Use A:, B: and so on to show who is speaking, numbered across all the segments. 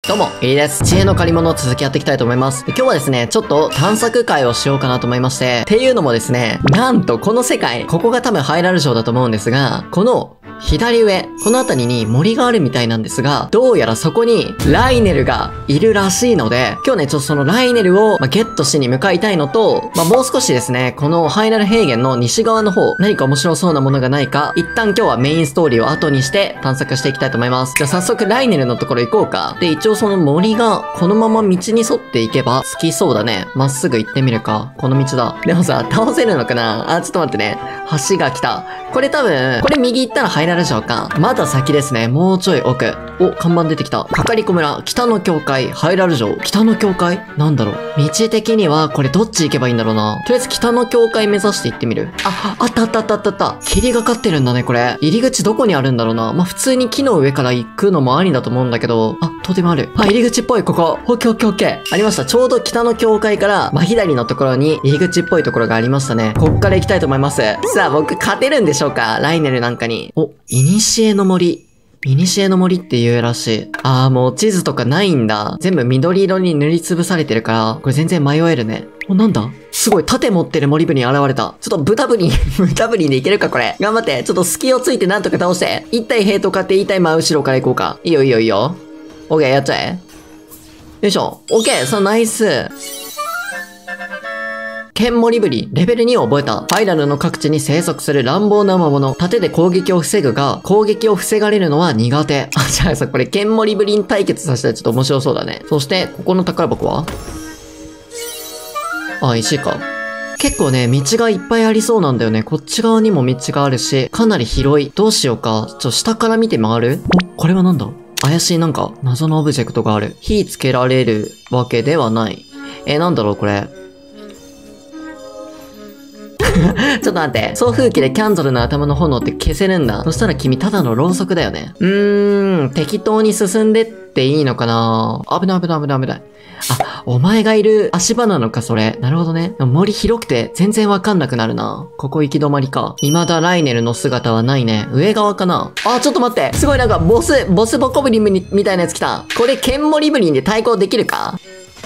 A: どうも、いいです。知恵の借り物を続きやっていきたいと思います。今日はですね、ちょっと探索会をしようかなと思いまして、っていうのもですね、なんとこの世界、ここが多分ハイラル城だと思うんですが、この左上、この辺りに森があるみたいなんですが、どうやらそこにライネルがいるらしいので、今日ね、ちょっとそのライネルを、ゲットしに向かいたいのと、もう少しですね、このハイラル平原の西側の方、何か面白そうなものがないか、一旦今日はメインストーリーを後にして探索していきたいと思います。じゃあ早速ライネルのところ行こうか。で、一応その森がこのまま道に沿っていけば好きそうだね。まっすぐ行ってみるか。この道だ。でもさ、倒せるのかなあ、ちょっと待ってね。橋が来た。これ多分、これ右行ったらハイラル城か。まだ先ですね。もうちょい奥。お、看板出てきた。かかりこ村、北の教会、ハイラル城。北の教会なんだろう。道的には、これどっち行けばいいんだろうな。とりあえず北の教会目指して行ってみる。あったあったあったあったあった。霧がかってるんだね、これ。入り口どこにあるんだろうな。普通に木の上から行くのもありだと思うんだけど。とてもある。入り口っぽい、ここ。オッケーオッケーオッケー。ありました。ちょうど北の教会から、左のところに入り口っぽいところがありましたね。こっから行きたいと思います。さあ、僕勝てるんでしょうかライネルなんかに。お、古の森。古の森って言うらしい。もう地図とかないんだ。全部緑色に塗りつぶされてるから、これ全然迷えるね。なんだすごい、盾持ってる森部に現れた。ちょっと豚ブリンでいけるかこれ。頑張って。ちょっと隙をついてなんとか倒して。一体兵とかって一体真後ろから行こうか。いいよいいよいいよ。オッケー、やっちゃえ。よいしょ。オッケー、さあナイス。剣森ブリ、レベル2を覚えた。ハイラルの各地に生息する乱暴な魔物。盾で攻撃を防ぐが、攻撃を防がれるのは苦手。じゃあさ、これ剣森ブリン対決させたらちょっと面白そうだね。そして、ここの宝箱は石か。結構ね、道がいっぱいありそうなんだよね。こっち側にも道があるし、かなり広い。どうしようか。下から見て回る？これはなんだ？怪しいなんか、謎のオブジェクトがある。火つけられるわけではない。なんだろうこれ。ちょっと待って。送風機でキャンドルの頭の炎って消せるんだ。そしたら君ただのろうそくだよね。適当に進んでっていいのかな？危ない危ない危ない危ない。お前がいる足場なのか、それ。なるほどね。森広くて全然わかんなくなるな。ここ行き止まりか。未だライネルの姿はないね。上側かな？ちょっと待って。すごいなんかボスボコブリンみたいなやつ来た。これ剣森ブリンで対抗できるか？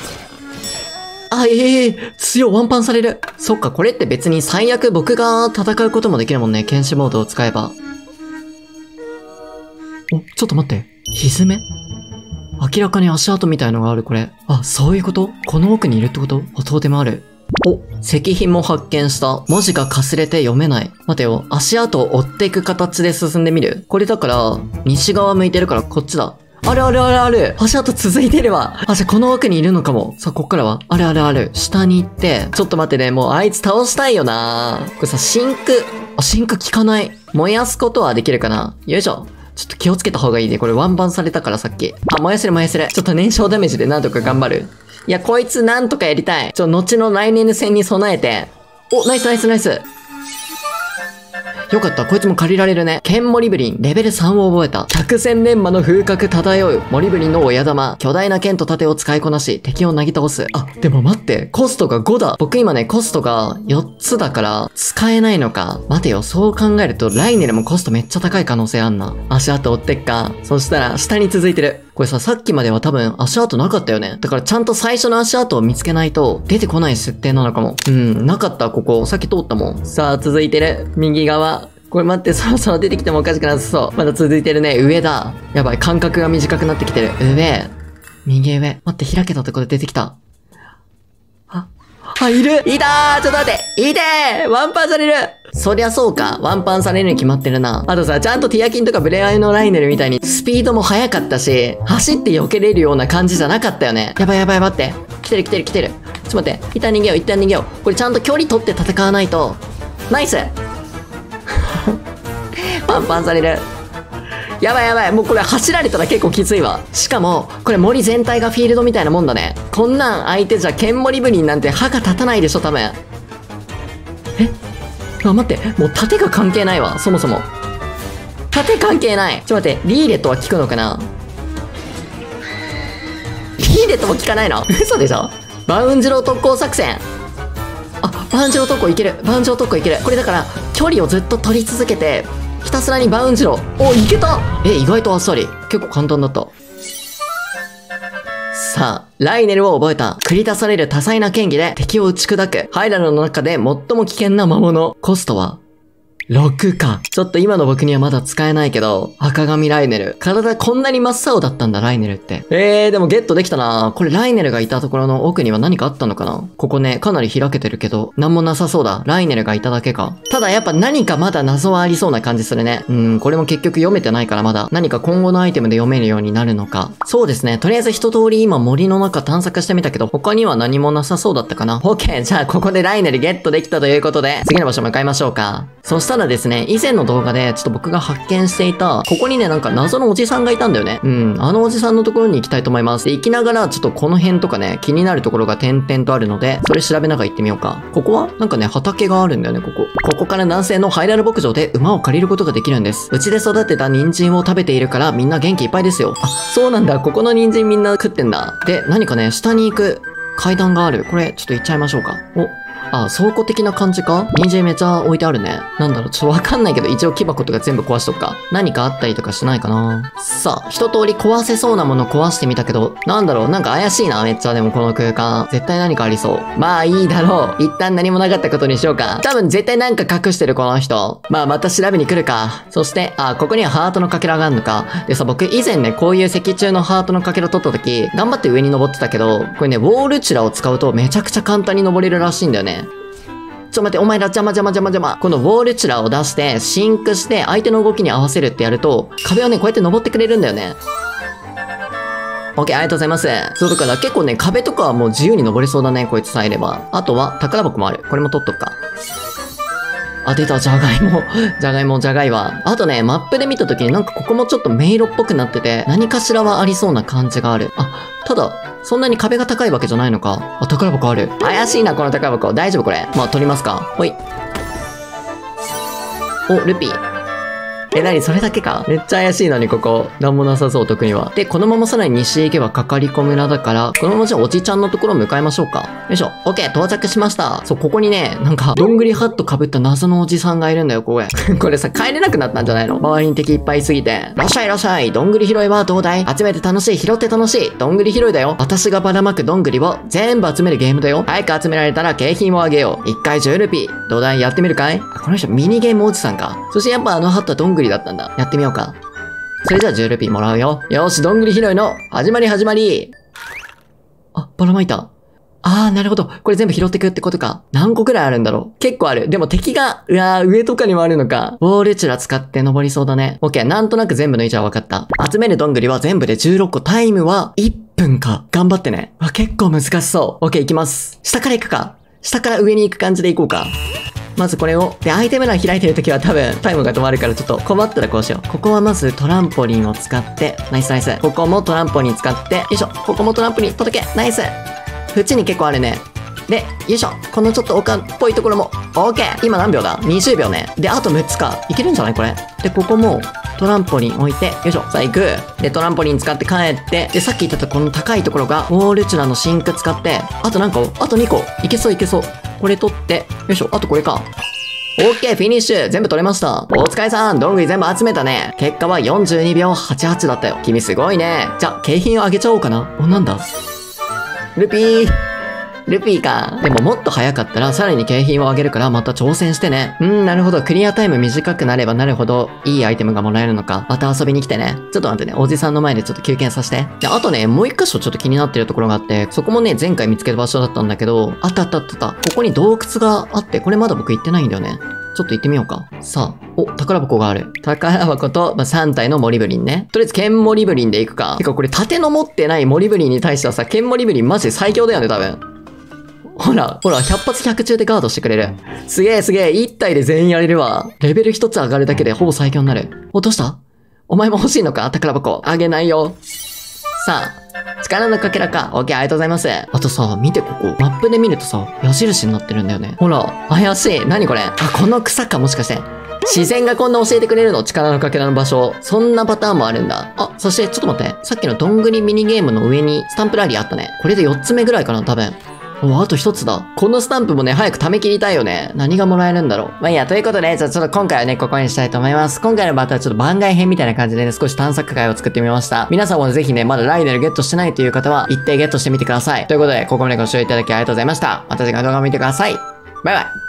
A: 強い、ワンパンされる。そっか、これって別に最悪僕が戦うこともできるもんね。剣士モードを使えば。ちょっと待って。蹄？明らかに足跡みたいのがある、これ。そういうこと？この奥にいるってこと？とてもある。石碑も発見した。文字がかすれて読めない。待てよ。足跡を追っていく形で進んでみる。これだから、西側向いてるからこっちだ。ある。足跡続いてるわ。じゃあこの奥にいるのかも。さあ、こっからはある。下に行って。ちょっと待ってね。もうあいつ倒したいよな。これさ、真空効かない。燃やすことはできるかな？よいしょ。ちょっと気をつけた方がいいね。これワンバンされたからさっき。燃やせる。ちょっと燃焼ダメージでなんとか頑張る。いや、こいつなんとかやりたい。後の来年の戦に備えて。ナイス。よかった。こいつも借りられるね。剣森ブリン、レベル3を覚えた。百戦錬磨の風格漂う。森ブリンの親玉。巨大な剣と盾を使いこなし、敵をなぎ倒す。でも待って。コストが5だ。僕今ね、コストが4つだから、使えないのか。待てよ。そう考えると、ライネルもコストめっちゃ高い可能性あんな。足跡追ってっか。そしたら、下に続いてる。これさ、さっきまでは多分足跡なかったよね。だからちゃんと最初の足跡を見つけないと出てこない設定なのかも。なかった、ここ。さっき通ったもん。さあ、続いてる。右側。これ待って、そろそろ出てきてもおかしくなさそう。まだ続いてるね。上だ。やばい、間隔が短くなってきてる。上。右上。待って、開けたところで出てきた。いる！いたー！ちょっと待って！いてー！ワンパンされる！そりゃそうか。ワンパンされるに決まってるな。あとさ、ちゃんとティアキンとかブレアイのライネルみたいにスピードも速かったし、走って避けれるような感じじゃなかったよね。やばい待って。来てる。ちょっと待って。一旦逃げよう。これちゃんと距離取って戦わないと。ナイスワンパンされる。やばい。もうこれ走られたら結構きついわ。しかも、これ森全体がフィールドみたいなもんだね。こんなん相手じゃ剣森ブリンなんて歯が立たないでしょ、多分。待って。もう盾が関係ないわ、そもそも。盾関係ない。ちょっと待って、リーレットは効くのかな？リーレットも効かないの？嘘でしょ？バウンジロー特攻作戦。バウンジロー特攻いける。これだから、距離をずっと取り続けて、ひたすらにバウンジロー。いけた！意外とあっさり。結構簡単だった。 さあ、ライネルを覚えた。繰り出される多彩な剣技で敵を打ち砕く。ハイラルの中で最も危険な魔物。コストは6か。ちょっと今の僕にはまだ使えないけど、赤髪ライネル。体こんなに真っ青だったんだ、ライネルって。でもゲットできたな。これライネルがいたところの奥には何かあったのかな。ここね、かなり開けてるけど、なんもなさそうだ。ライネルがいただけか。ただやっぱ何かまだ謎はありそうな感じするね。これも結局読めてないからまだ。何か今後のアイテムで読めるようになるのか。そうですね。とりあえず一通り今森の中探索してみたけど、他には何もなさそうだったかな。オッケー、じゃあここでライネルゲットできたということで、次の場所向かいましょうか。そしたらですね、以前の動画でちょっと僕が発見していた、ここにね、なんか謎のおじさんがいたんだよね。あのおじさんのところに行きたいと思います。で、行きながらちょっとこの辺とかね、気になるところが点々とあるので、それ調べながら行ってみようか。ここはなんかね、畑があるんだよね、ここ。ここから南西のハイラル牧場で馬を借りることができるんです。うちで育てた人参を食べているからみんな元気いっぱいですよ。あ、そうなんだ。ここの人参みんな食ってんだ。で、何かね、下に行く階段がある。これ、ちょっと行っちゃいましょうか。倉庫的な感じか？人参めっちゃ置いてあるね。なんだろう、ちょっとわかんないけど、一応木箱とか全部壊しとくか。何かあったりとかしないかな。さあ、一通り壊せそうなもの壊してみたけど、なんだろう、なんか怪しいな、めっちゃ。でもこの空間。絶対何かありそう。まあいいだろう。一旦何もなかったことにしようか。多分絶対なんか隠してる、この人。まあまた調べに来るか。そして、ここにはハートのかけらがあるのか。でさ、僕以前ね、こういう石柱のハートのかけら取った時、頑張って上に登ってたけど、これね、ウォールチュラを使うとめちゃくちゃ簡単に登れるらしいんだよね。ちょ待って、お前ら邪魔。このウォールチュラを出して、シンクして、相手の動きに合わせるってやると、壁をね、こうやって登ってくれるんだよね。オッケー、ありがとうございます。そう、だから結構ね、壁とかはもう自由に登れそうだね、こいつさえいれば。あとは、宝箱もある。これも取っとくか。あ、出た、じゃがいも。じゃがいは。あとね、マップで見た時になんかここもちょっと迷路っぽくなってて、何かしらはありそうな感じがある。ただ、そんなに壁が高いわけじゃないのか。宝箱ある。怪しいな、この宝箱。大丈夫これ。まあ、取りますか。ほい。お、ルピー。何それだけか。めっちゃ怪しいのに、ここ。なんもなさそう、特には。で、このままさらに西へ行けばかかりこ村だから、このままじゃあおじちゃんのところ向かいましょうか。よいしょ。オッケー、到着しました。そう、ここにね、なんか、どんぐりハット被った謎のおじさんがいるんだよ、こここれさ、帰れなくなったんじゃないの？周りに敵いっぱいいすぎて。らっしゃいらっしゃい。どんぐり拾いはどうだい？集めて楽しい、拾って楽しい。どんぐり拾いだよ。私がばらまくどんぐりを全部集めるゲームだよ。早く集められたら景品をあげよう。1回10ルピー。どうだい？やってみるかい？この人ミニゲームおじさんか。そしてやっぱあのハットはどんぐりだったんだ。やってみようか。それじゃあ10ルピーもらうよ。よし、どんぐり拾いの始まり。ばらまいた。なるほど。これ全部拾ってくってことか。何個くらいあるんだろう。結構ある。でも敵が、上とかにもあるのか。ウォールチュラ使って登りそうだね。オッケー。なんとなく全部抜いちゃう。わかった。集めるどんぐりは全部で16個。タイムは1分か。頑張ってね。結構難しそう。オッケー、行きます。下から行くか。下から上に行く感じで行こうか。まずこれを。で、アイテム欄開いてるときは多分タイムが止まるからちょっと困ったらこうしよう。ここはまずトランポリンを使って、ナイス。ここもトランポリン使って、よいしょ。ここもトランポリン届け。ナイス。縁に結構あるね。で、よいしょ。このちょっと丘っぽいところも、オーケー。今何秒だ？ 20 秒ね。で、あと6つか。いけるんじゃないこれ。で、ここもトランポリン置いて、よいしょ。さあ行く。で、トランポリン使って帰って、で、さっき言ってたこの高いところが、ウォールチュラのシンク使って、あと何個？あと2個。いけそう。これ取って、よいしょ。あとこれか。オッケー、フィニッシュ。全部取れました。お疲れさん。どんぐり全部集めたね。結果は42秒88だったよ。君すごいね。じゃ、景品をあげちゃおうかな。なんだ？ルピーか。でももっと早かったらさらに景品をあげるからまた挑戦してね。なるほど。クリアタイム短くなればなるほどいいアイテムがもらえるのか。また遊びに来てね。ちょっと待ってね。おじさんの前でちょっと休憩させて。で、あとね、もう一箇所ちょっと気になってるところがあって、そこもね、前回見つけた場所だったんだけど、あった。ここに洞窟があって、これまだ僕行ってないんだよね。ちょっと行ってみようか。さあ。宝箱がある。宝箱と、3体のモリブリンね。とりあえず、ケンモリブリンで行くか。てかこれ盾の持ってないモリブリンに対してはさ、ケンモリブリンマジで最強だよね、多分。ほら、100発100中でガードしてくれる。すげえ、1体で全員やれるわ。レベル1つ上がるだけでほぼ最強になる。どうした？お前も欲しいのか？宝箱。あげないよ。さあ、力のかけらか。オッケー、ありがとうございます。あとさ、見てここ。マップで見るとさ、矢印になってるんだよね。ほら、怪しい。何これ？この草か、もしかして。自然がこんな教えてくれるの？力のかけらの場所。そんなパターンもあるんだ。そして、ちょっと待って。さっきのどんぐりミニゲームの上にスタンプラリーあったね。これで4つ目ぐらいかな、多分。 お、あと一つだ。このスタンプもね、早く貯め切りたいよね。何がもらえるんだろう。まあいいや、ということで、ちょっと今回はね、ここにしたいと思います。今回のバトルはちょっと番外編みたいな感じでね、少し探索会を作ってみました。皆さんもぜひね、まだライネルゲットしてないという方は、一定ゲットしてみてください。ということで、ここまでご視聴いただきありがとうございました。また次回の動画を見てください。バイバイ。